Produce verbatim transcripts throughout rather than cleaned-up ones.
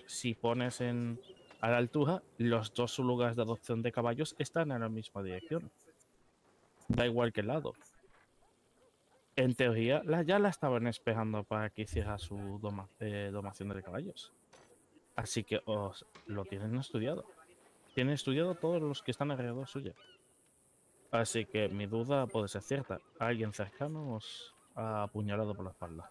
si pones en a la altura, los dos lugares de adopción de caballos están en la misma dirección. Da igual que el lado. En teoría, la, ya la estaban esperando para que hiciera su doma, eh, domación de caballos. Así que os lo tienen estudiado. Tienen estudiado todos los que están alrededor suya. Así que mi duda puede ser cierta. Alguien cercano os ha apuñalado por la espalda.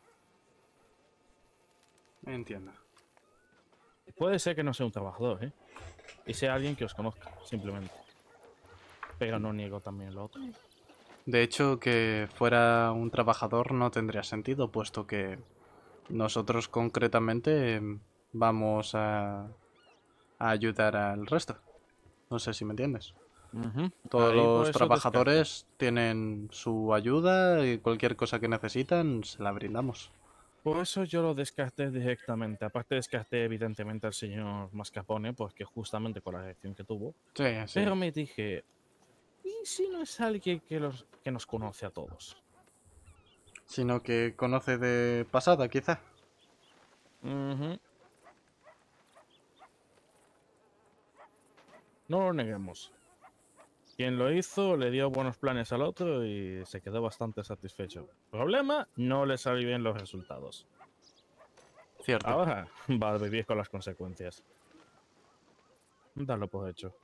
Entiendo. Puede ser que no sea un trabajador, ¿eh? Y sea alguien que os conozca, simplemente. Pero no niego también lo otro. De hecho, que fuera un trabajador no tendría sentido, puesto que nosotros concretamente vamos a, a ayudar al resto. No sé si me entiendes. Uh-huh. Todos Ahí por los eso descarte. trabajadores tienen su ayuda y cualquier cosa que necesitan se la brindamos. Por eso yo lo descarté directamente. Aparte descarté evidentemente al señor Mascarpone, porque justamente con la reacción que tuvo. Sí, sí. Pero me dije, ¿y si no es alguien que, los, que nos conoce a todos? Sino que conoce de pasada, quizá. Uh-huh. No lo neguemos. Quien lo hizo le dio buenos planes al otro y se quedó bastante satisfecho. Problema, no le salió bien los resultados. Cierto. Ahora va a vivir con las consecuencias. Dalo por hecho.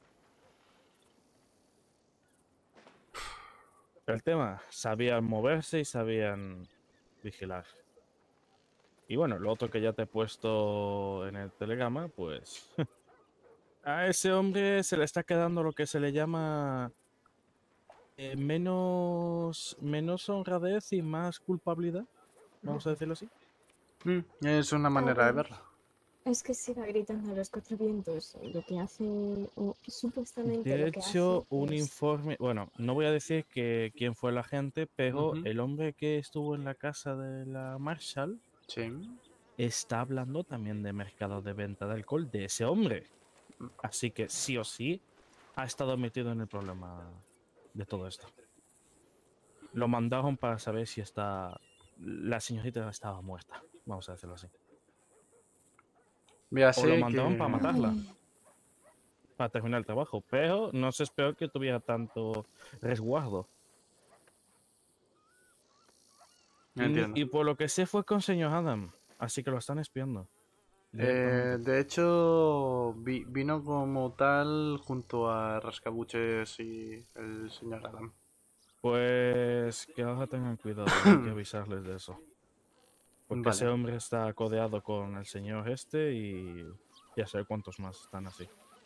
El tema, sabían moverse y sabían vigilar. Y bueno, lo otro que ya te he puesto en el telegrama, pues a ese hombre se le está quedando lo que se le llama eh, menos, menos honradez y más culpabilidad, vamos a decirlo así. Mm, es una A manera de ver, verlo. es que se va gritando a los cuatro vientos. Lo que hace, o supuestamente De lo que hace hecho, un es... informe, bueno, no voy a decir que quién fue el agente, pero Ujú. el hombre que estuvo en la casa de la Marshall Sí. está hablando también de mercado de venta de alcohol de ese hombre. Así que sí o sí ha estado metido en el problema de todo esto. Lo mandaron para saber si está la señorita estaba muerta, vamos a decirlo así. Ya O lo sé mandaron para que... matarla, para terminar el trabajo, pero no se esperó que tuviera tanto resguardo. Entiendo. Y por lo que sé fue con señor Adam, así que lo están espiando Eh, directamente. de hecho, vi- vino como tal junto a Rascabuches y el señor Adam. Pues que ahora tengan cuidado, hay que avisarles de eso. Porque ese Vale. hombre está codeado con el señor este y ya sé cuántos más están así.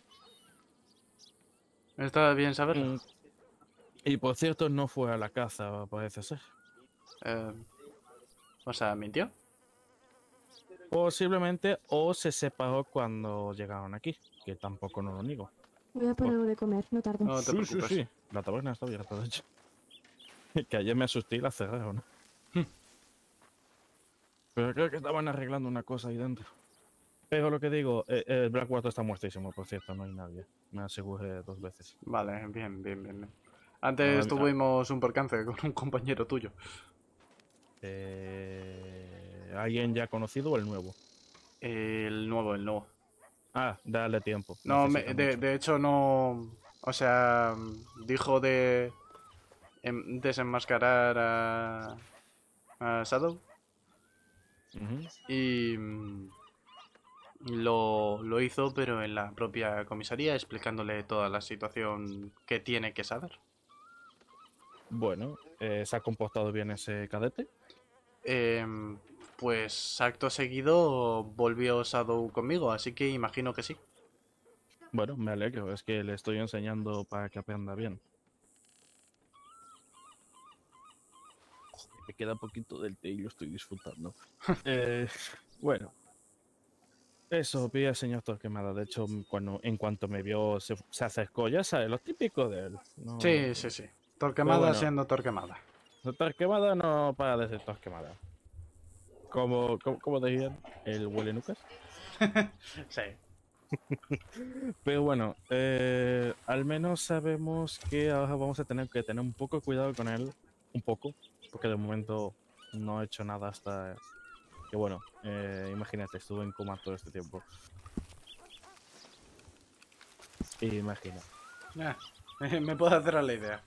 Está bien saberlo. Mm, Y por cierto, no fue a la caza, parece ser. Eh, o sea, mintió. Posiblemente o se separó cuando llegaron aquí, que tampoco no lo niego. Voy a por Por- algo de comer, no tardo. No te Sí, sí, preocupes. sí. La taberna está abierta, de hecho. Que ayer me asusté y la cerraron. Pero creo que estaban arreglando una cosa ahí dentro. Pero lo que digo, eh, el Blackwater está muertísimo, por cierto, no hay nadie. Me aseguré dos veces. Vale, bien, bien, bien, bien. Antes Ah, ah, tuvimos un percance con un compañero tuyo. eh, ¿Alguien ya conocido o el nuevo? El nuevo, el nuevo. Ah, dale tiempo, No, necesita me- de, mucho. de hecho no... O sea, dijo de em- desenmascarar a, a Shadow Ujú. y mm, lo, lo hizo, pero en la propia comisaría, explicándole toda la situación que tiene que saber. Bueno, eh, ¿se ha comportado bien ese cadete? Em, pues acto seguido volvió Shadow conmigo, así que imagino que sí. Bueno, me alegro, es que le estoy enseñando para que aprenda bien. Me queda poquito del té y lo estoy disfrutando. Eh, bueno, eso, vi al señor Torquemada. De hecho, cuando, en cuanto me vio, se, se acercó. Ya sabes, lo típico de él. No, Sí, sí, sí. pero Torquemada bueno, siendo Torquemada. Torquemada no para de ser Torquemada. Como, como, como decían, el huele nucas. Sí. Pero bueno, eh, al menos sabemos que ahora vamos a tener que tener un poco de cuidado con él. Un poco, porque de momento no ha hecho nada hasta Que bueno, eh, imagínate, estuve en coma todo este tiempo. Imagina. Ah, me puedo hacer a la idea.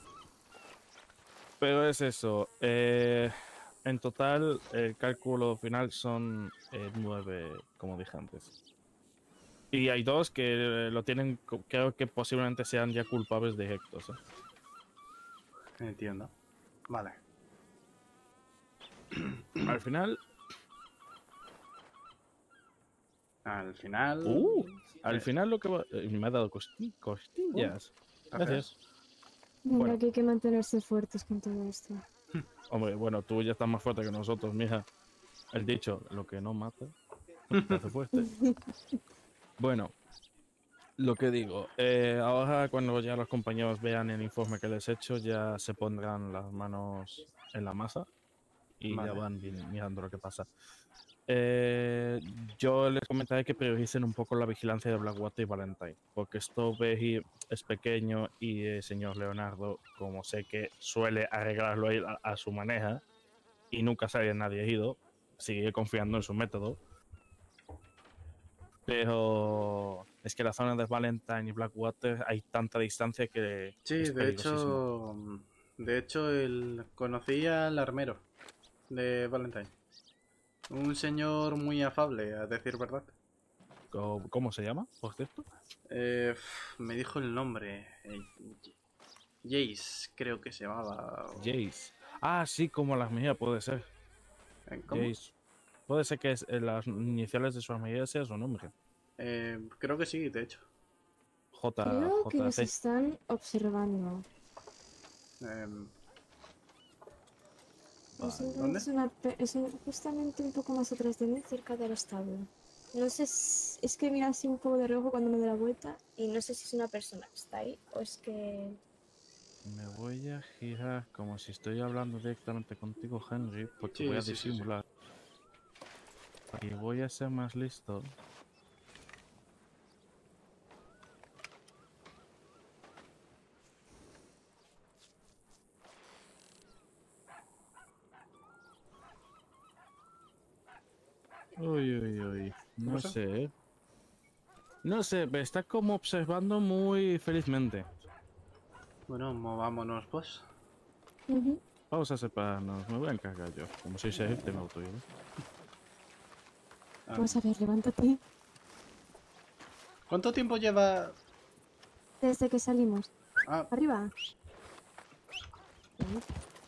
Pero es eso. eh, en total, el cálculo final son eh, nueve, como dije antes. Y hay dos que lo tienen, co- creo que posiblemente sean ya culpables de Hectos. ¿eh? Entiendo. Vale. Al final, Al final... uh, al eh, final lo que va- eh, me ha dado costi- costillas. gracias. Gracias. Venga, Bueno. que hay que mantenerse fuertes con todo esto. Hombre, bueno, tú ya estás más fuerte que nosotros, mija. El dicho, lo que no mata, no te hace fuerte. Bueno, lo que digo, eh, ahora cuando ya los compañeros vean el informe que les he hecho, ya se pondrán las manos en la masa y ya Vale. van vi- mirando lo que pasa. Eh, yo les comentaré que prioricen un poco la vigilancia de Blackwater y Valentine, porque esto ve- es pequeño y el señor Leonardo, como sé que suele arreglarlo ahí a, a su manera y nunca sale nadie herido, sigue confiando en su método. Pero es que la zona de Valentine y Blackwater hay tanta distancia que Sí, es de peligrosísimo. hecho... De hecho, el... conocí al armero de Valentine. Un señor muy afable, a decir verdad. ¿Cómo, cómo se llama, por cierto? Eh, me dijo el nombre. eh, Jace, creo que se llamaba. o- Jace. Ah, sí, como las mías puede ser. eh, ¿Cómo? Jace. Puede ser que es, eh, las iniciales de su amiga sea su nombre. Eh, creo que sí, de hecho. J, Creo que nos JC. están observando. Em, Pues Vale. simplemente ¿Dónde? es, una, pe- es un- justamente un poco más atrás de mí, cerca del establo. No sé si, es que mira así un poco de reojo cuando me doy la vuelta y no sé si es una persona que está ahí o es que... Me voy a girar como si estoy hablando directamente contigo, Henry, porque voy Sí, a sí, sí, sí. disimular. Y voy a ser más listo. Uy, uy, uy. No pasa? sé, ¿eh? No sé, me está como observando muy felizmente. Bueno, movámonos pues. Ujú. Vamos a separarnos, me voy a encargar yo. Como soy sheriff, tengo autoridad. Ah, Vamos a ver, levántate. ¿Cuánto tiempo lleva...? Desde que salimos. Ah, Arriba. Bien.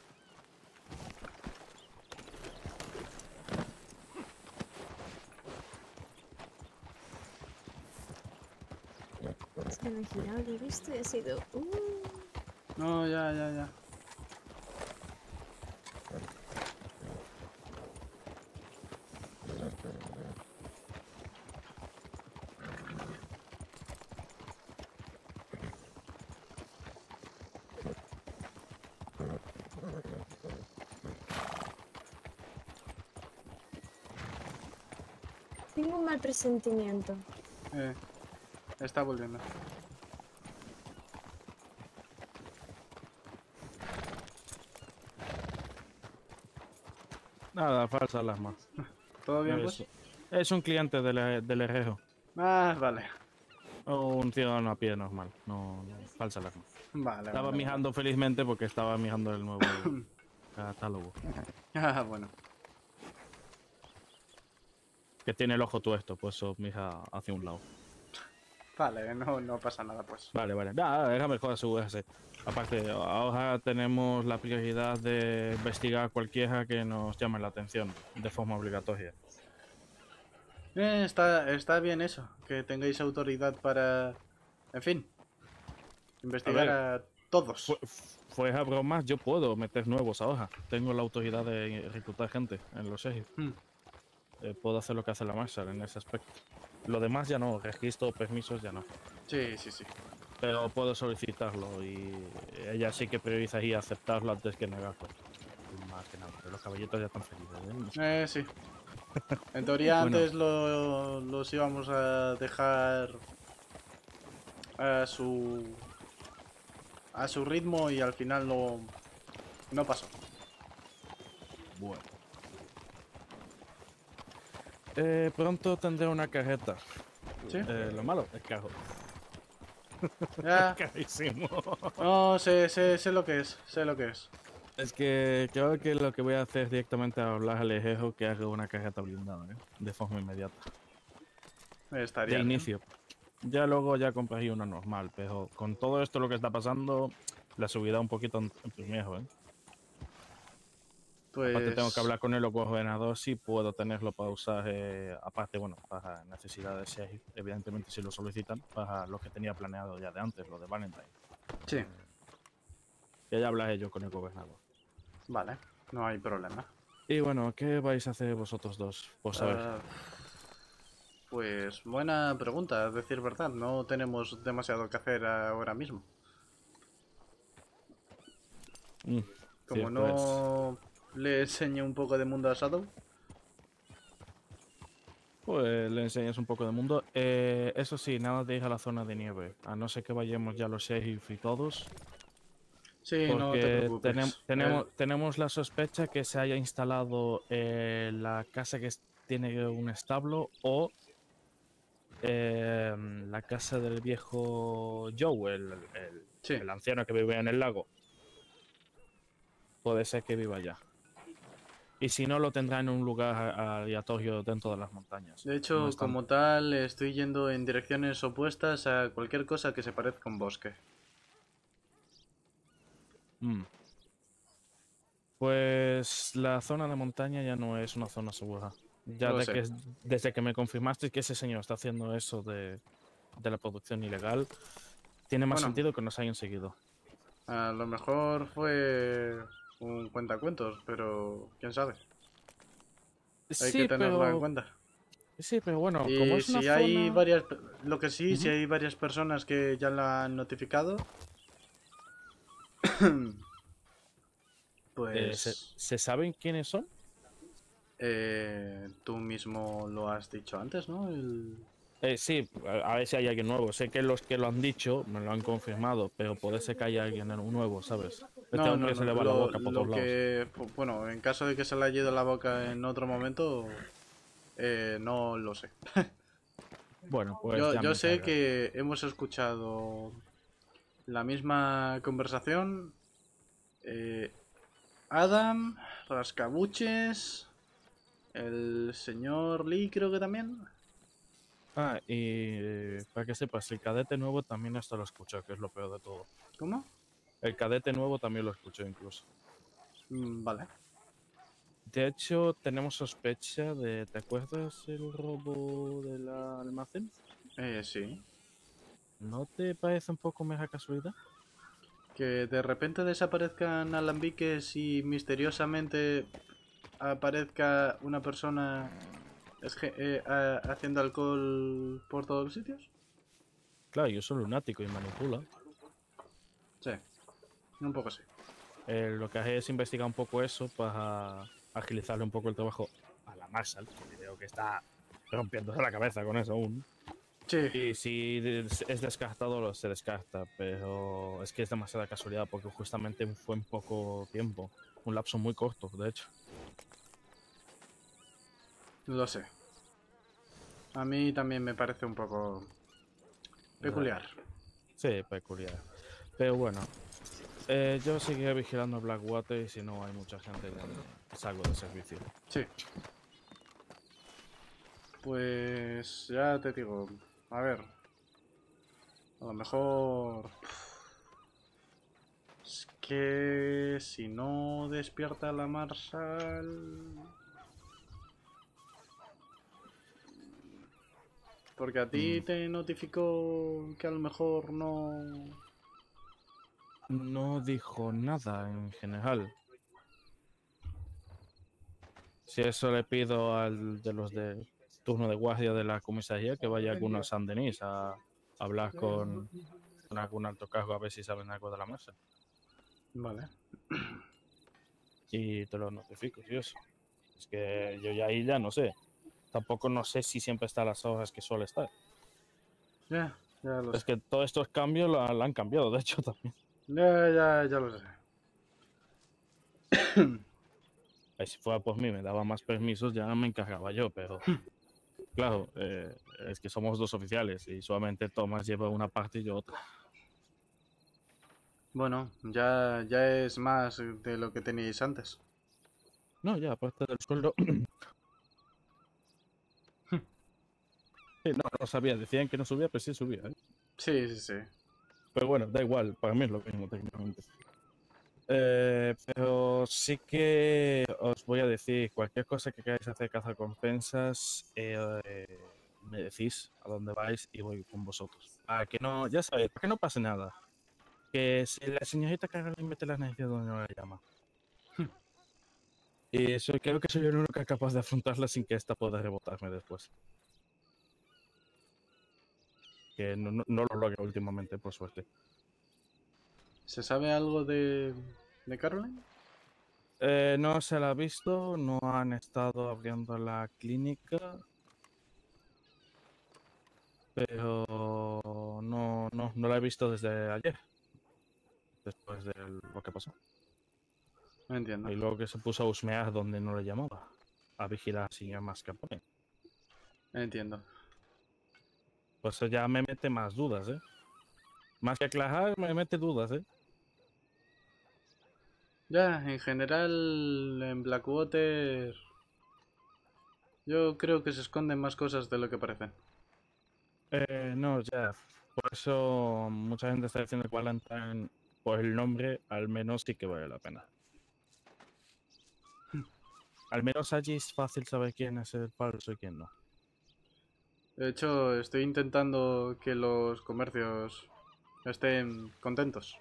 Es que me he girado, lo he visto y ha sido... Uh, no, ya, ya, ya. tengo un mal presentimiento. Eh, está volviendo. Nada, falsa alarma. ¿Todo bien Es, pues? es un cliente del, del herrero. Ah, vale. O un ciudadano a pie normal. No, no, falsa alarma. Vale, Estaba vale, mijando felizmente porque estaba mijando el nuevo catálogo. vale. Ah, bueno. Que tiene el ojo tuesto, pues eso mija hacia un lado. Vale, no, no pasa nada pues. Vale, vale. Nada, era mejor asegurarse. Aparte, ahora tenemos la prioridad de investigar cualquiera que nos llame la atención de forma obligatoria. Eh, está, está bien eso, que tengáis autoridad para... En fin, investigar ver, a, todos. Fue, fuera bromas, yo puedo meter nuevos ahora. Tengo la autoridad de reclutar gente en los ejes. Hmm, Eh, puedo hacer lo que hace la Marshall en ese aspecto. Lo demás ya no, registro, permisos ya no. Sí, sí, sí. Pero puedo solicitarlo y ella sí que priorizaría aceptarlo antes que negarlo. Más que nada, pero los caballitos ya están felices. ¿eh? Eh, sí. En teoría Bueno. antes lo, los íbamos a dejar a su a su ritmo y al final no no pasó. Bueno. Eh, pronto tendré una carreta. ¿Sí? Eh, lo malo es caro. Ya. Carísimo. No, sé, sé, sé lo que es, sé lo que es. Es que creo que lo que voy a hacer es directamente hablar al Ejejo que haga una carreta blindada, ¿eh? De forma inmediata. Estaría De bien. inicio. Ya luego ya compraría una normal, pero con todo esto lo que está pasando, la subida un poquito en, en primejo, ¿eh? Aparte tengo que Pues... hablar con el ordenador si puedo tenerlo para usar, eh, aparte, bueno, para necesidades, si hay- evidentemente si lo solicitan, para lo que tenía planeado ya de antes, lo de Valentine. Sí, Que ya hablaré yo con el gobernador. vale, no hay problema. Y bueno, ¿qué vais a hacer vosotros dos? Por saber. Ah, pues buena pregunta, a decir verdad. No tenemos demasiado que hacer ahora mismo. Mm, Como cierto es. no le enseñé un poco de mundo a Shadow. Pues le enseñas un poco de mundo. Eh, eso sí, nada de ir a la zona de nieve. A no ser que vayamos ya los sheriff y todos. Sí, no te Porque tenem- preocupes. tenemos, El- tenemos la sospecha que se haya instalado eh, la casa que es- tiene un establo o eh, la casa del viejo Joe, el, el- Sí, el anciano que vive en el lago. Puede ser que viva allá. Y si no, lo tendrá en un lugar a- aleatorio dentro de las montañas. de No hecho, están. como tal, estoy yendo en direcciones opuestas a cualquier cosa que se parezca a un bosque. Mm. Pues la zona de montaña ya no es una zona segura. Ya Lo de sé. que, desde que me confirmaste que ese señor está haciendo eso de, de la producción ilegal, tiene más Bueno, sentido que nos hayan seguido. a lo mejor fue un cuentacuentos, pero quién sabe. Hay que Sí, tenerlo en pero. cuenta. Sí, pero bueno, como Y es una si hay zona. varias, lo que sí, si Ujú. hay varias personas que ya la han notificado, Eh, ¿se, pues se saben quiénes son? eh, tú mismo lo has dicho antes, ¿no? El... Eh, sí, a, a ver si hay alguien nuevo. Sé que los que lo han dicho me lo han confirmado, pero puede ser que haya alguien nuevo, ¿sabes? Este No, no, hombre se no. le va la Lo, boca por lo todos lados. que, pu- bueno, en caso de que se le haya ido la boca en otro momento, eh, no lo sé. Bueno, pues Yo, ya yo me sé encargaré. que hemos escuchado la misma conversación. eh, Adam, Rascabuches, el señor Lee creo que también. Ah, y eh, para que sepas, el cadete nuevo también hasta lo escuchó, que es lo peor de todo. ¿Cómo? El cadete nuevo también lo escuchó incluso. Mm, vale. De hecho, tenemos sospecha de... ¿Te acuerdas el robo del almacén? Eh, sí. ¿No te parece un poco mega casualidad? Que de repente desaparezcan alambiques y misteriosamente aparezca una persona esge- eh, ha- haciendo alcohol por todos los sitios. Claro, yo soy lunático y manipula. Sí, un poco sí. Eh, lo que hace es investigar un poco eso para agilizarle un poco el trabajo a la Marshall, que creo que está rompiéndose la cabeza con eso aún. Sí, Y si des- es descartado, lo se descarta, pero es que es demasiada casualidad porque justamente fue en poco tiempo, un lapso muy corto, de hecho. lo sé. A mí también me parece un poco peculiar. Sí, peculiar. Pero bueno, eh, yo seguiré vigilando Blackwater y si no hay mucha gente ya me salgo de servicio. Sí. Pues ya te digo, a ver, a lo mejor es que si no despierta la Marshall, porque a ti Mm, te notificó que a lo mejor no. No dijo nada en general. Si eso le pido al de los de turno de guardia de la comisaría que vaya a alguna San Denis a hablar con, con algún alto cargo a ver si saben algo de la mesa. Vale. Y te lo notifico, si eso. Es que yo ya ahí ya no sé. Tampoco no sé si siempre está a las horas que suele estar. Ya, ya lo Es sé. que todos estos cambios la, la han cambiado, de hecho, también. Ya, ya, ya lo sé. Ay, si fuera por mí, me daba más permisos, ya me encargaba yo, pero Claro, eh, es que somos dos oficiales y solamente Thomas lleva una parte y yo otra. Bueno, ya, ya es más de lo que teníais antes. No, ya, aparte del sueldo. Sí, no, no sabía, decían que no subía, pero sí subía, ¿eh? Sí, sí, sí. Pero bueno, da igual, para mí es lo mismo técnicamente. Eh, pero sí que os voy a decir, cualquier cosa que queráis hacer cazacompensas, eh, eh, me decís a dónde vais y voy con vosotros. Para que no, ya sabéis, para que no pase nada. Que si la señorita Caroline mete las narices donde no la llama. Y eso, creo que soy el único capaz de afrontarla sin que esta pueda rebotarme después. Que no, no, no lo logra últimamente, por suerte. ¿Se sabe algo de, de Caroline? Eh, no se la ha visto, no han estado abriendo la clínica. Pero no, no, no la he visto desde ayer, después de lo que pasó. No entiendo. Y luego que se puso a husmear donde no le llamaba, a vigilar sin más Capone. Entiendo. Pues eso ya me mete más dudas, ¿eh? Más que aclarar, me mete dudas, ¿eh? Ya, en general, en Blackwater, yo creo que se esconden más cosas de lo que parecen. Eh, no, ya. Por eso mucha gente está diciendo que Valentine, por el nombre, al menos sí que vale la pena. Al menos allí es fácil saber quién es el falso y quién no. De hecho, estoy intentando que los comercios estén contentos.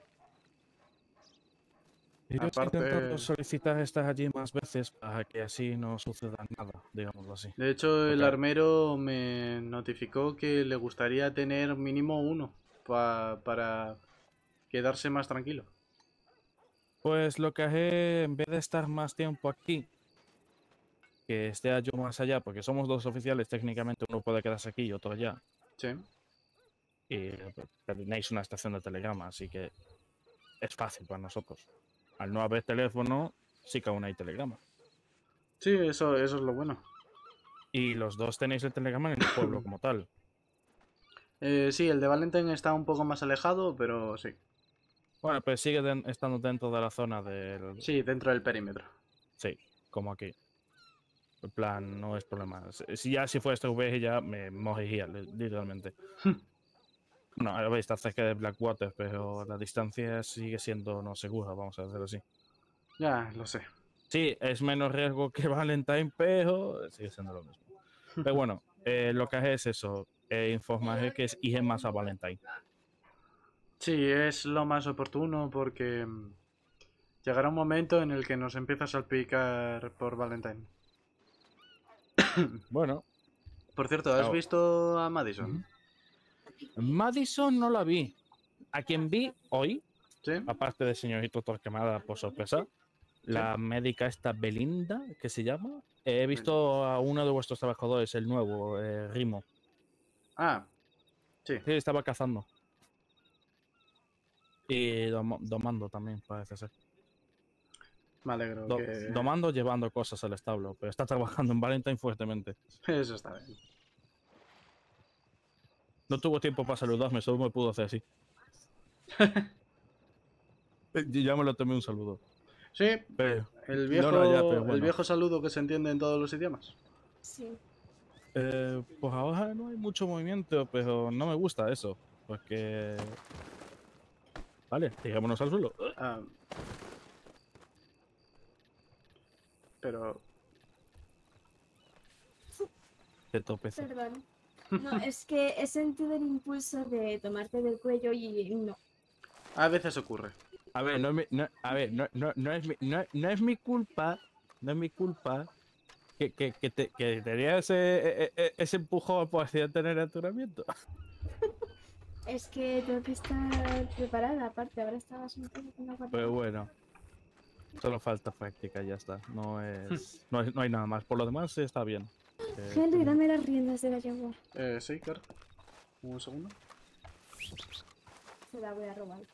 Y yo estoy intentando Aparte, solicitar estas allí más veces para que así no suceda nada, digámoslo así. de hecho, el Ok. armero me notificó que le gustaría tener mínimo uno pa- para quedarse más tranquilo. Pues lo que haré, en vez de estar más tiempo aquí, que esté yo más allá, porque somos dos oficiales, técnicamente uno puede quedarse aquí y otro allá. Sí. Y pues, tenéis una estación de telegrama, así que es fácil para nosotros. Al no haber teléfono, sí que aún hay telegrama. Sí, eso, eso es lo bueno. Y los dos tenéis el telegrama en el pueblo como tal. Eh, sí, el de Valentine está un poco más alejado, pero sí. Bueno, pues sigue den- estando dentro de la zona del... Sí, dentro del perímetro. Sí, como aquí. En plan, no es problema. Si si ya si fuera este V G ya me moriría, li- literalmente. No, a ver, está cerca de Blackwater, pero la distancia sigue siendo no segura, vamos a decirlo así. Ya, lo sé. Sí, es menos riesgo que Valentine, pero sigue siendo lo mismo. Pero bueno, eh, lo que hace es eso, eh, informar que es ir más a Valentine. Sí, es lo más oportuno porque mm, llegará un momento en el que nos empieza a salpicar por Valentine. Bueno, Por cierto, ¿has oh, visto a Madison? ujú. Madison no la vi. A quien vi hoy, ¿Sí? aparte de señorito Torquemada por sorpresa, ¿Sí? la médica esta Belinda, que se llama. He visto a uno de vuestros trabajadores, el nuevo, eh, Rimo. Ah, sí. Sí, estaba cazando. Y dom- domando también, parece ser. Me alegro Do- que... domando llevando cosas al establo, pero está trabajando en Valentine fuertemente. Eso está bien. No tuvo tiempo para saludarme, solo me pudo hacer así. Y ya me lo tomé un saludo. Sí, Pero, el no, no, ya, pero viejo, el bueno. viejo saludo que se entiende en todos los idiomas. Sí. Eh, pues ahora no hay mucho movimiento, pero no me gusta eso. Porque... Vale, tirémonos al suelo. Ah, pero... Te tropecé. Perdón. No, es que he sentido el impulso de tomarte del cuello y no. A veces ocurre. A ver, no es mi, no, a ver, no, no, no es mi, no, no es mi culpa, no es mi culpa que, que, que te, que tenía ese, e- e- ese empujón por accidente en el entrenamiento. Es que tengo que estar preparada, aparte, ahora estabas un poco con la guardia. Pero bueno, solo falta práctica, ya está. No es, no es- no hay nada más. Por lo demás está bien. Eh, Henry, dame las riendas de la yegua. Eh, sí, claro. Un segundo. Se la voy a robar.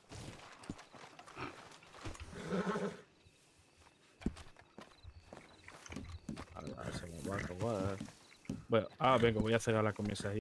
a ver, se me va a robar. Bueno, ah, venga, voy a cegar la comisaría.